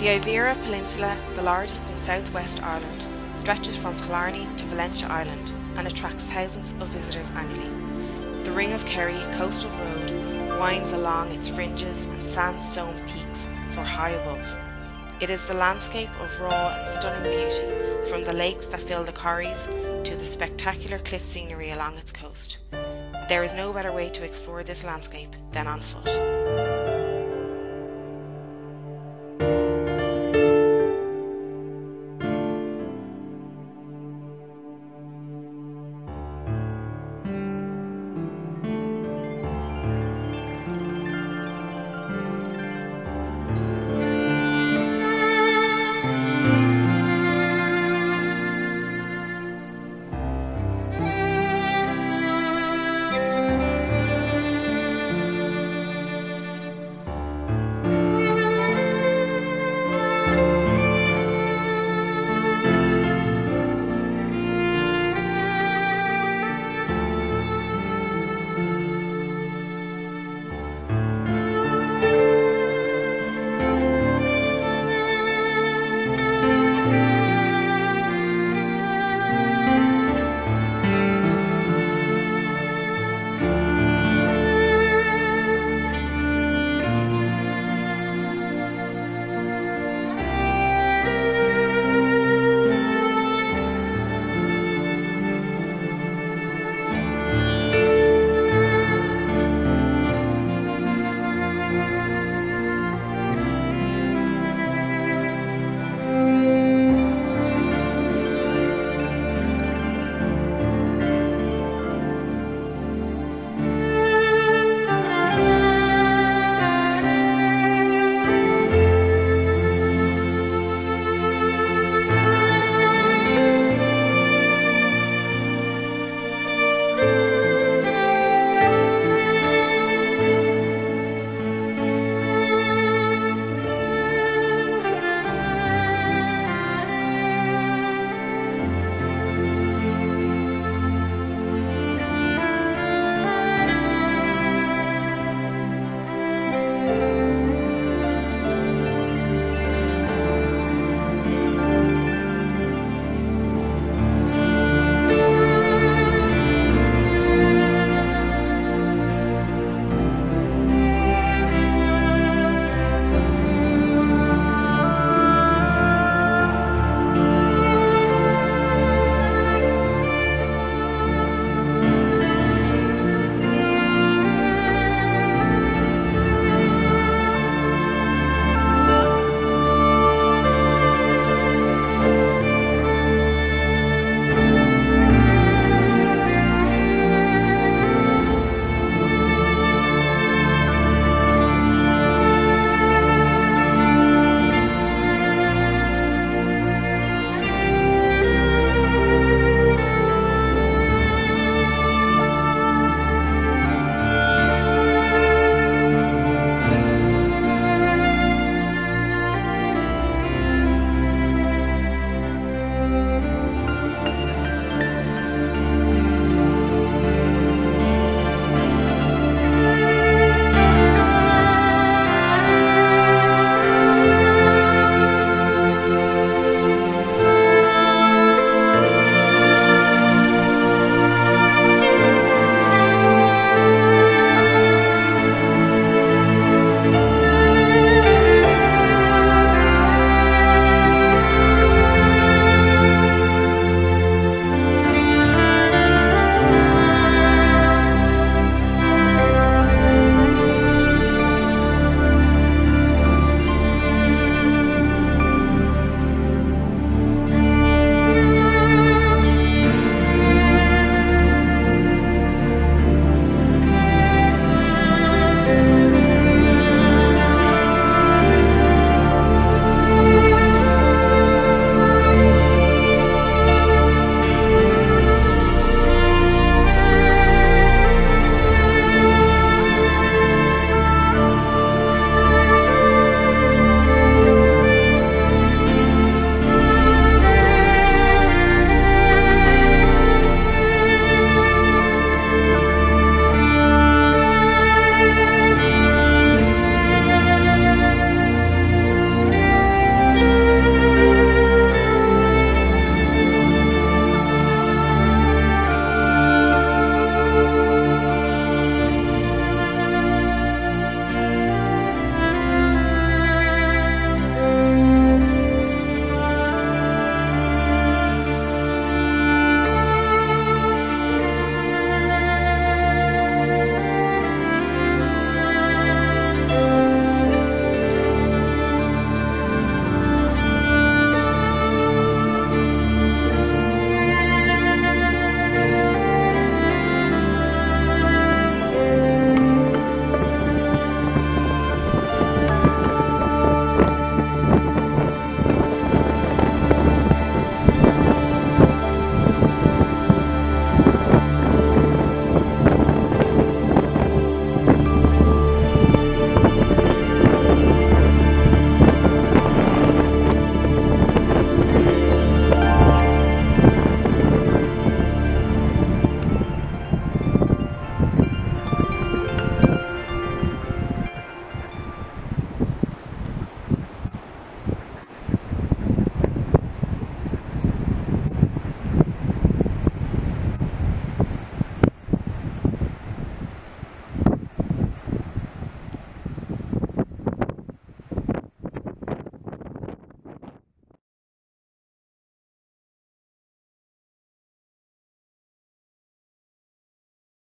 The Iveragh Peninsula, the largest in southwest Ireland, stretches from Killarney to Valentia Island and attracts thousands of visitors annually. The Ring of Kerry coastal road winds along its fringes and sandstone peaks soar high above. It is the landscape of raw and stunning beauty, from the lakes that fill the corries to the spectacular cliff scenery along its coast. There is no better way to explore this landscape than on foot.